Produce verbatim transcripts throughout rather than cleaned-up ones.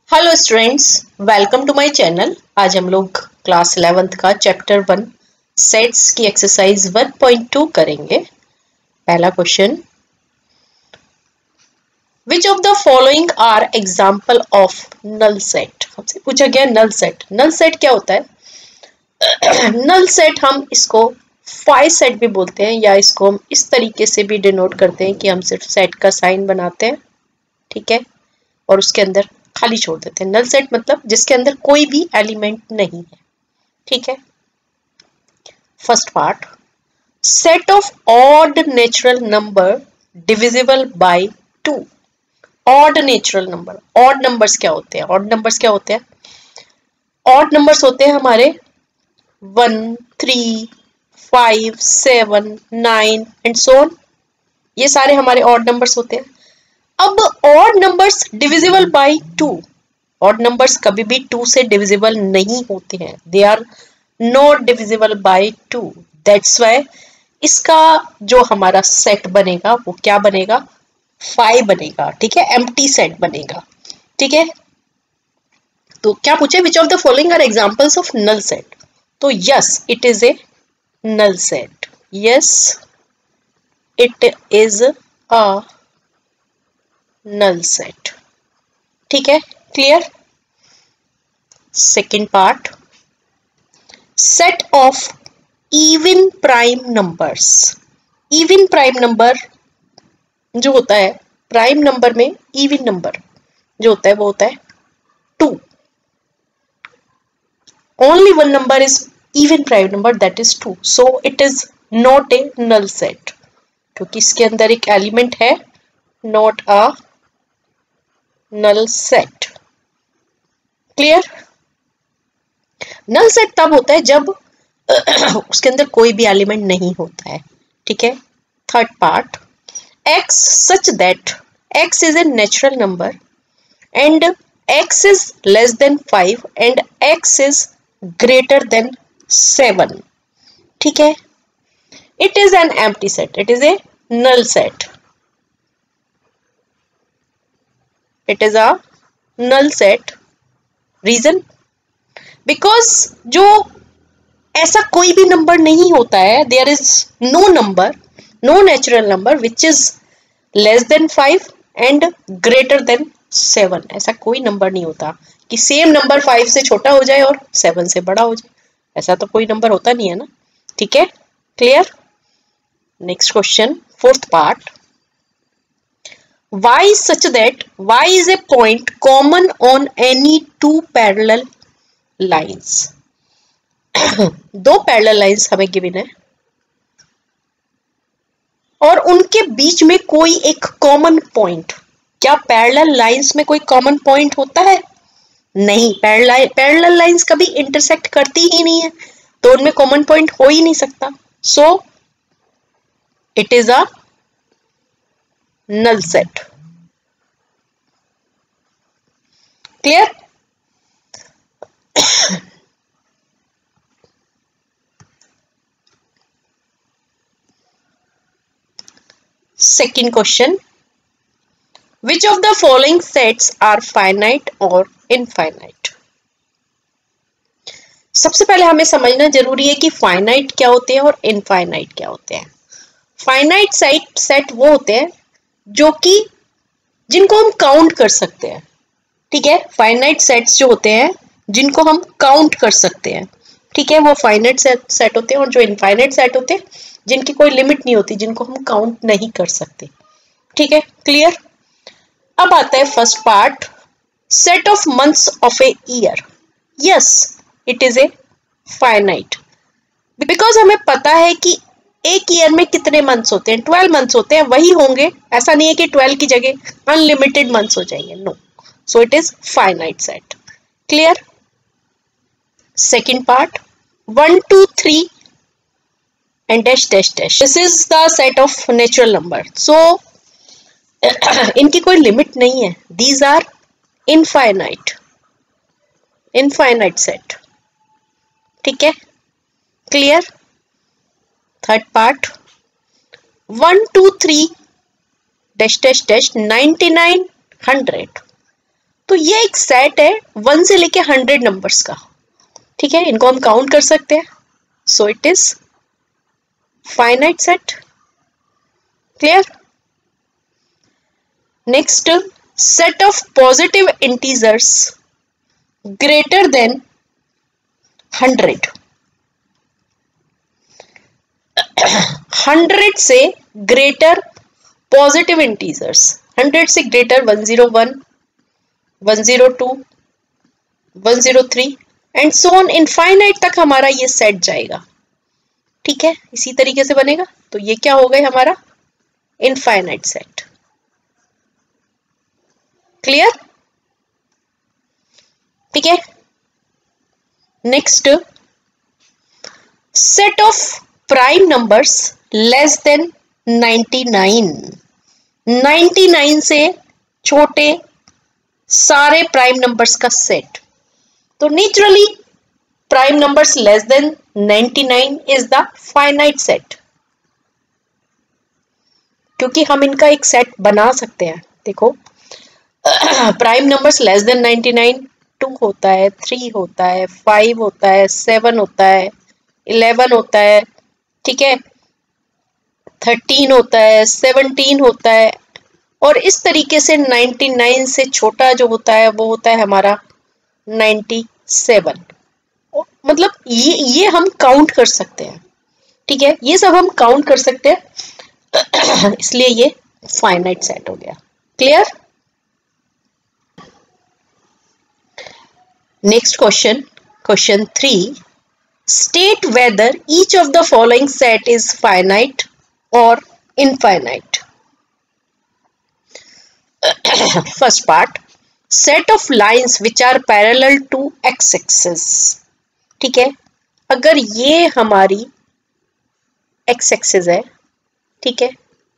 Hello students, welcome to my channel. आज हम लोग क्लास इलेवेंथ का चैप्टर वन सेट्स की एक्सरसाइज वन पॉइंट टू करेंगे। पहला question, which of the following are example of null set. हमसे पूछा गया नल सेट। नल सेट क्या होता है? नल सेट हम इसको फाइव सेट भी बोलते हैं, या इसको हम इस तरीके से भी डिनोट करते हैं कि हम सिर्फ सेट का साइन बनाते हैं, ठीक है, और उसके अंदर खाली छोड़ देते हैं। नल सेट मतलब जिसके अंदर कोई भी एलिमेंट नहीं है, ठीक है। First part, set of odd natural number divisible by two. Odd natural number, odd numbers क्या होते हैं? ऑड नंबर्स क्या होते हैं? ऑड नंबर्स होते हैं हमारे one, three, five, seven, nine and so on. ये सारे हमारे ऑड नंबर्स होते हैं। अब odd numbers divisible by two, odd numbers कभी भी टू से डिविजिबल नहीं होते हैं। They are not divisible by two. That's why इसका जो हमारा सेट बनेगा वो क्या बनेगा? फाइव बनेगा, ठीक है, एम्प्टी सेट बनेगा, ठीक है। तो क्या पूछे? Which of the following are examples of null set? तो yes, it is a null set. Yes, it is a null set, ठीक है, clear. Second part, set of even prime numbers. Even prime number जो होता है, prime number में even number जो होता है वो होता है two. Only one number is even prime number, that is two. So it is not a null set, क्योंकि इसके अंदर एक एलिमेंट है, not a null set. Clear? Null set तब होता है जब उसके अंदर कोई भी एलिमेंट नहीं होता है, ठीक है। Third part, x such that x is a natural number and x is less than five and x is greater than seven, ठीक है। it is an empty set, it is a null set, it is a null set. reason, because जो ऐसा कोई भी number नहीं होता है, there is no number, no natural number which is less than five and greater than seven. ऐसा कोई number नहीं होता कि सेम नंबर फाइव से छोटा हो जाए और सेवन से बड़ा हो जाए। ऐसा तो कोई नंबर होता नहीं है ना, ठीक है, clear. Next question, fourth part, y such that y is a point common on any two parallel lines. दो पैरेलल लाइंस हमें गिवन है और उनके बीच में कोई एक कॉमन पॉइंट। क्या पैरेलल लाइंस में कोई कॉमन पॉइंट होता है? नहीं, पैरेलल लाइंस कभी इंटरसेक्ट करती ही नहीं है, तो उनमें कॉमन पॉइंट हो ही नहीं सकता। So it is a null set. Clear? Second question, which of the following sets are finite or infinite? सबसे पहले हमें समझना जरूरी है कि फाइनाइट क्या होते हैं और इनफाइनाइट क्या होते हैं। फाइनाइट सेट सेट वो होते हैं जो कि जिनको हम काउंट कर सकते हैं, ठीक है। फाइनाइट सेट्स जो होते हैं जिनको हम काउंट कर सकते हैं, ठीक है, वो फाइनाइट सेट सेट होते हैं। और जो इनफाइनाइट सेट होते हैं जिनकी कोई लिमिट नहीं होती, जिनको हम काउंट नहीं कर सकते, ठीक है, क्लियर। अब आता है first part, set of months of a year. Yes, it is a finite, because हमें पता है कि एक ईयर में कितने मंथ्स होते हैं, ट्वेल्व मंथ्स होते हैं, वही होंगे। ऐसा नहीं है कि ट्वेल्व की जगह अनलिमिटेड मंथ्स हो जाएंगे, no. So it is finite set, clear. Second part, one two three and dash dash dash, this is the set of natural number. so इनकी कोई लिमिट नहीं है, these are infinite infinite set, ठीक है, clear. Third part, one two three dash dash dash ninety nine hundred, तो ये एक set है वन से लेके हंड्रेड नंबर्स का, ठीक है, इनको हम काउंट कर सकते हैं, so it is finite set. Clear? Next, set of positive integers greater than hundred. Hundred से ग्रेटर पॉजिटिव इंटीजर्स, हंड्रेड से greater one zero one, one zero two, one zero three and so on infinite तक हमारा ये set जाएगा, ठीक है, इसी तरीके से बनेगा। तो ये क्या हो गया हमारा इनफाइनाइट सेट। क्लियर? ठीक है। Next, set of prime numbers less than ninety nine. Ninety nine से छोटे सारे प्राइम नंबर्स का सेट। तो naturally prime numbers less than ninety nine is the finite set, क्योंकि हम इनका एक सेट बना सकते हैं। देखो, prime numbers less than ninety nine, two होता है, थ्री होता है, फाइव होता है, सेवन होता है, इलेवन होता है, ठीक है, थर्टीन होता है, सेवनटीन होता है, और इस तरीके से नाइंटी नाइन से छोटा जो होता है वो होता है हमारा नाइंटी सेवन। मतलब ये ये हम काउंट कर सकते हैं, ठीक है, ये सब हम काउंट कर सकते हैं, इसलिए ये फाइनाइट सेट हो गया। Clear? Next question, question three, state whether each of the following set is finite और infinite. First part, set of lines which are parallel to X axis. ठीक है, अगर ये हमारी एक्स एक्सिस है, ठीक है,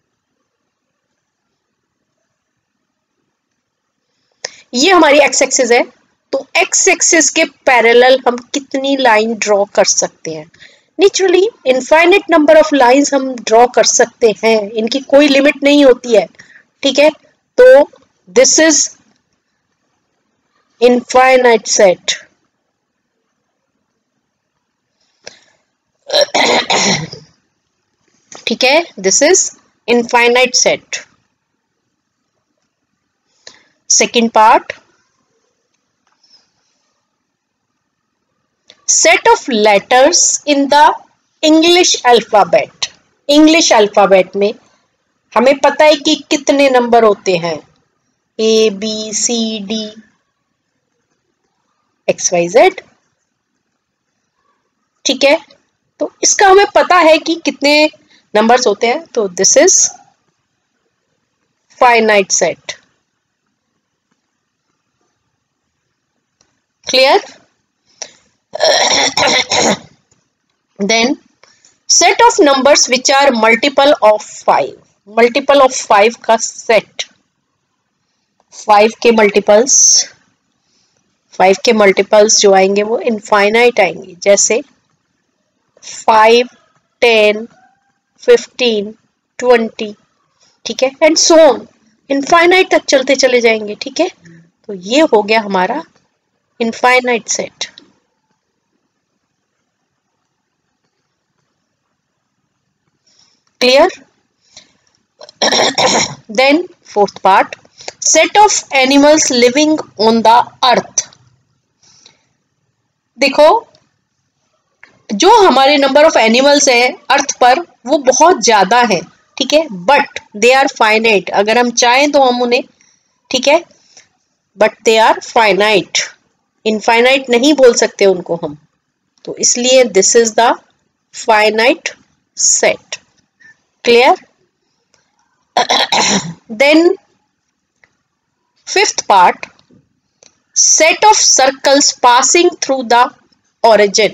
ये हमारी एक्स एक्सिस है, तो एक्स एक्सिस के पैरेलल हम कितनी लाइन ड्रॉ कर सकते हैं? Naturally infinite number of lines हम ड्रॉ कर सकते हैं, इनकी कोई लिमिट नहीं होती है, ठीक है। तो दिस इज इनफाइनाइट सेट। ठीक है, this is infinite set. Second part, set of letters in the English alphabet। English alphabet में हमें पता है कि कितने नंबर होते हैं, A B C D X Y Z, ठीक है, तो इसका हमें पता है कि कितने नंबर्स होते हैं, तो this is finite set. Clear? Then set of numbers which are multiple of five। multiple of five का set, five के multiples, five के multiples जो आएंगे वो infinite आएंगे, जैसे five, ten, fifteen, twenty, ठीक है, and so on, infinite तक चलते चले जाएंगे, ठीक है। तो ये हो गया हमारा infinite set। Clear? Then fourth part, set of animals living on the earth। देखो, जो हमारे नंबर ऑफ एनिमल्स हैं अर्थ पर वो बहुत ज्यादा है, ठीक है, बट दे आर फाइनाइट। अगर हम चाहें तो हम उन्हें, ठीक है, but they are finite, infinite नहीं बोल सकते उनको हम, तो इसलिए this is the finite set. Clear? Then fifth part, set of circles passing through the origin।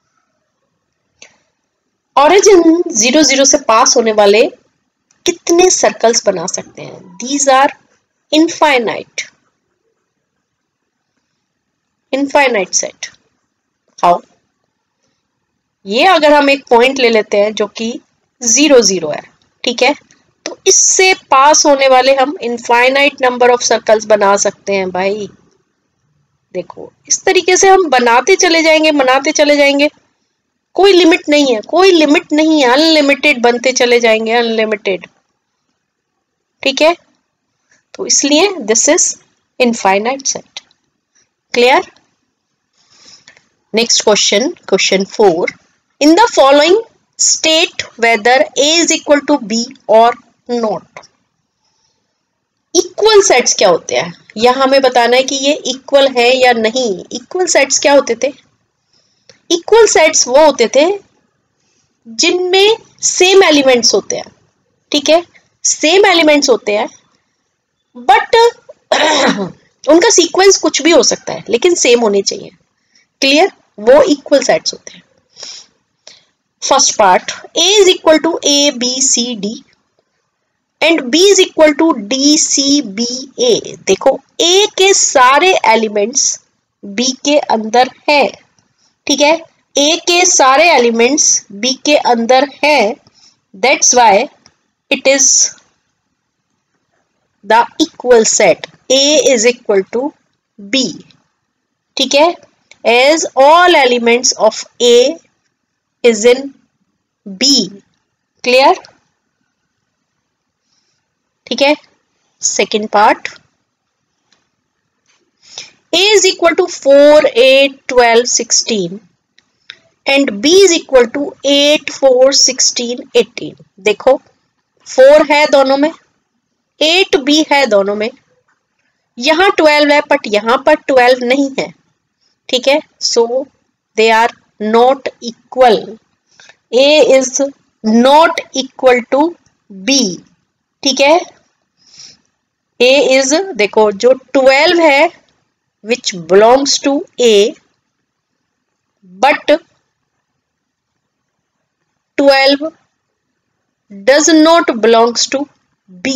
origin zero zero से पास होने वाले कितने सर्कल्स बना सकते हैं? These are infinite, infinite set। How? ये अगर हम एक पॉइंट ले लेते हैं जो कि जीरो जीरो है, ठीक है, तो इससे पास होने वाले हम इनफाइनाइट नंबर ऑफ सर्कल्स बना सकते हैं भाई। देखो इस तरीके से हम बनाते चले जाएंगे बनाते चले जाएंगे, कोई लिमिट नहीं है, कोई लिमिट नहीं है, अनलिमिटेड बनते चले जाएंगे, अनलिमिटेड। ठीक है, तो इसलिए this is infinite set. Clear? Next question, question four, in the following state whether A is equal to B और नॉट। इक्वल सेट्स क्या होते हैं, यहां हमें बताना है कि ये इक्वल है या नहीं। इक्वल सेट्स क्या होते थे? इक्वल सेट्स वो होते थे जिनमें सेम एलिमेंट्स होते हैं। ठीक है, सेम एलिमेंट्स होते हैं बट उनका सीक्वेंस कुछ भी हो सकता है लेकिन सेम होने चाहिए। क्लियर? वो इक्वल सेट्स होते हैं। First part, A is equal to A B C D and B is equal to D C B A. देखो A के सारे एलिमेंट्स B के अंदर है। ठीक है, A के सारे एलिमेंट्स B के अंदर है, that's why it is the equal set A is equal to B। ठीक है, as all elements of A is in B। Clear? ठीक है, second part, A is equal to four, eight, twelve, sixteen and B is equal to eight, four, sixteen, eighteen. देखो four है दोनों में, eight भी है दोनों में, यहां ट्वेल्व है बट यहां पर ट्वेल्व नहीं है। ठीक है, so they are not equal. A is not equal to B। ठीक है, A is, देखो जो ट्वेल्व है which belongs to A but twelve does not belongs to B।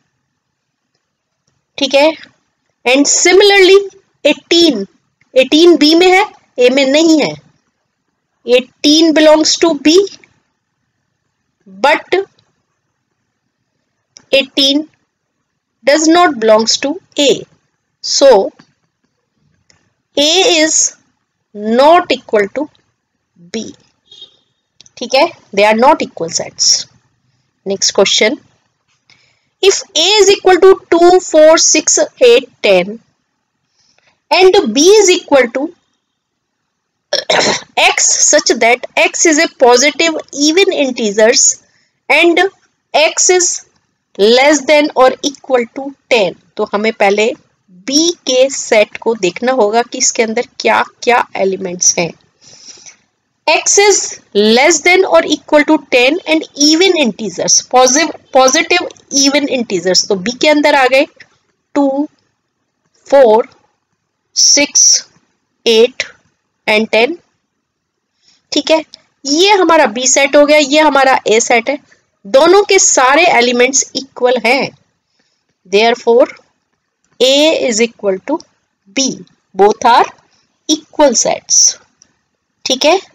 ठीक है, and similarly eighteen, eighteen B में है, A में नहीं है। Eighteen belongs to B but eighteen does not belongs to A, so A is not equal to B। ठीक है, they are not equal sets। next question, if A is equal to two, four, six, eight, ten and B is equal to x such that x is a positive even integers and x is less than or equal to ten, तो हमें पहले B के set को देखना होगा कि इसके अंदर क्या क्या एलिमेंट्स हैं। x is less than or equal to ten and even integers, positive even integers, तो B के अंदर आ गए two, four, six, eight and ten. ठीक है, ये हमारा बी सेट हो गया, ये हमारा ए सेट है, दोनों के सारे एलिमेंट्स इक्वल हैं, therefore A is equal to B, both are equal sets. ठीक है,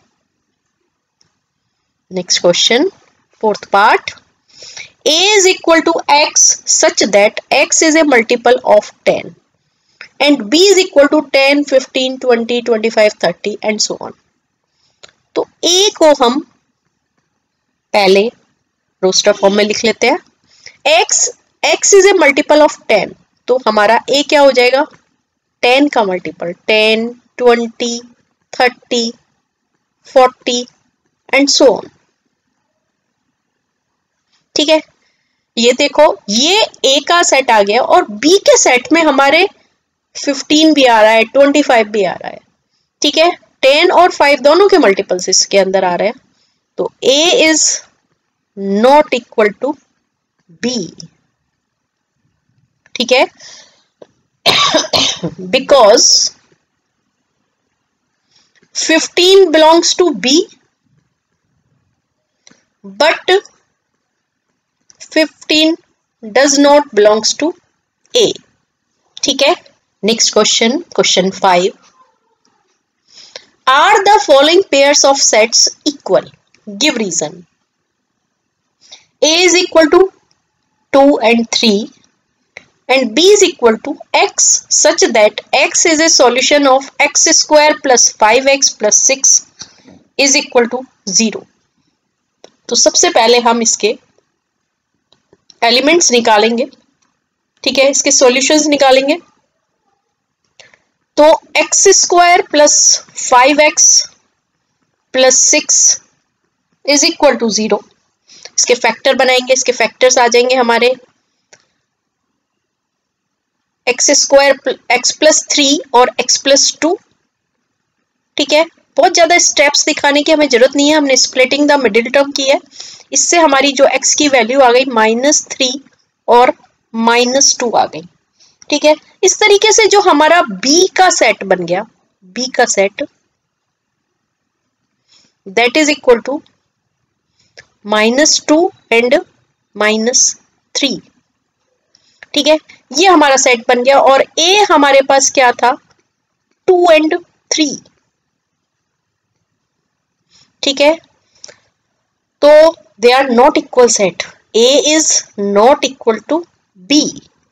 next question, fourth part, A is equal to x such that x is a multiple of ten and b is equal to ten, fifteen, twenty, twenty five, thirty and so on. तो a को हम पहले roster form में लिख लेते हैं। x x is a multiple of ten, तो हमारा a क्या हो जाएगा? टेन का multiple, ten, twenty, thirty, forty and so on. ठीक है, ये देखो ये a का सेट आ गया और b के सेट में हमारे फिफ्टीन भी आ रहा है, ट्वेंटी फाइव भी आ रहा है। ठीक है, टेन और फाइव दोनों के मल्टीपल्स इसके अंदर आ रहे हैं, तो A is not equal to B। ठीक है, because fifteen belongs to B but fifteen does not belongs to A। ठीक है, next question, question five, are the following pairs of sets equal? Give reason. A is equal to two and three and b is equal to x such that x is a solution of x square plus five x plus six is equal to zero. तो सबसे पहले हम इसके elements निकालेंगे, ठीक है, इसके solutions निकालेंगे। तो x square plus five x plus six is equal to zero. इसके फैक्टर बनाएंगे, इसके फैक्टर्स आ जाएंगे हमारे x square x plus three और एक्स प्लस टू, ठीक है। बहुत ज्यादा स्टेप्स दिखाने की हमें जरूरत नहीं है, हमने स्प्लिटिंग द मिडिल टर्म की है। इससे हमारी जो x की वैल्यू आ गई माइनस थ्री और माइनस टू आ गई, ठीक है। इस तरीके से जो हमारा b का सेट बन गया, b का set that is equal to minus two and minus three, ठीक है, ये हमारा सेट बन गया। और a हमारे पास क्या था, टू एंड थ्री, ठीक है। तो they are not equal set, a is not equal to b,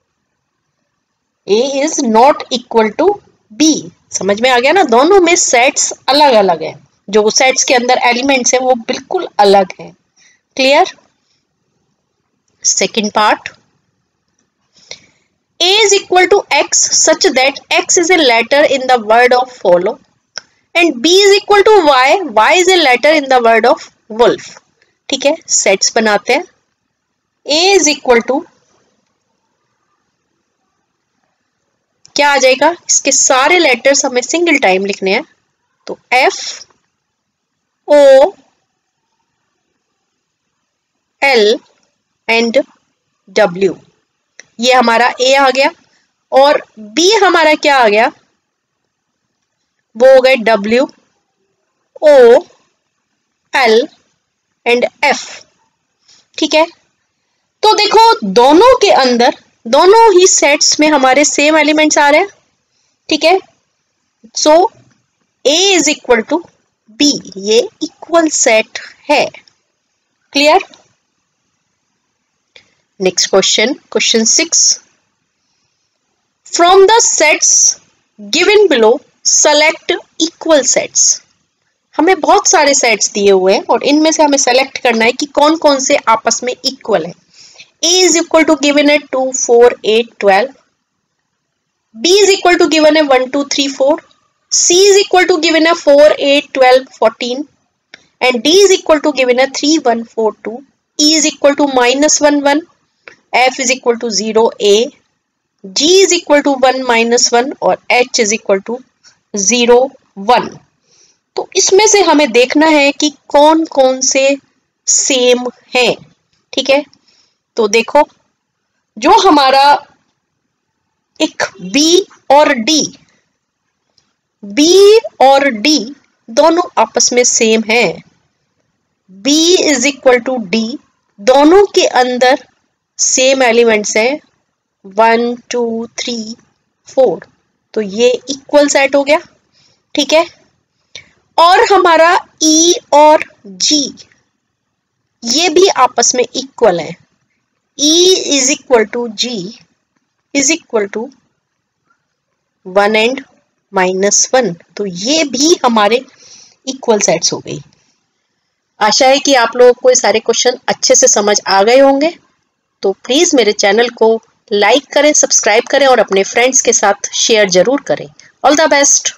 a is not equal to b। समझ में आ गया ना, दोनों में सेट्स अलग अलग हैं, जो सेट्स के अंदर एलिमेंट्स हैं वो बिल्कुल अलग हैं। Clear. Second part, a is equal to x such that x is a letter in the word of follow and b is equal to y, y is a letter in the word of wolf, ठीक है। Sets बनाते हैं। a is equal to क्या आ जाएगा, इसके सारे letters हमें single time लिखने हैं, तो f o l and w, ये हमारा a आ गया। और b हमारा क्या आ गया, वो हो गए w o l and f, ठीक है। तो देखो दोनों के अंदर, दोनों ही सेट्स में हमारे सेम एलिमेंट्स आ रहे हैं, ठीक है। So a is equal to b, ये इक्वल सेट है। Clear. Next question, question six, from the sets given below select equal sets. हमें बहुत सारे सेट्स दिए हुए हैं और इनमें से हमें सेलेक्ट करना है कि कौन कौन से आपस में इक्वल है। a is equal to given है two, four, eight, twelve, b is equal to given है one, two, three, four, c is equal to given है four, eight, twelve, fourteen and d is equal to given है three, one, four, two, e is equal to minus one, one, f is equal to zero, a, g is equal to one, minus one और h is equal to zero, one. तो इसमें से हमें देखना है कि कौन कौन से सेम हैं, ठीक है। तो देखो जो हमारा एक b और d, b और d दोनों आपस में सेम है, b is equal to d, दोनों के अंदर सेम एलिमेंट्स हैं वन, टू, थ्री, फोर, तो ये इक्वल सेट हो गया, ठीक है। और हमारा e और g ये भी आपस में इक्वल है, e is equal to g is equal to one and minus one, तो ये भी हमारे इक्वल सेट्स हो गई। आशा है कि आप लोगों को ये सारे क्वेश्चन अच्छे से समझ आ गए होंगे। तो प्लीज मेरे चैनल को लाइक करें, सब्सक्राइब करें और अपने फ्रेंड्स के साथ शेयर जरूर करें। All the best.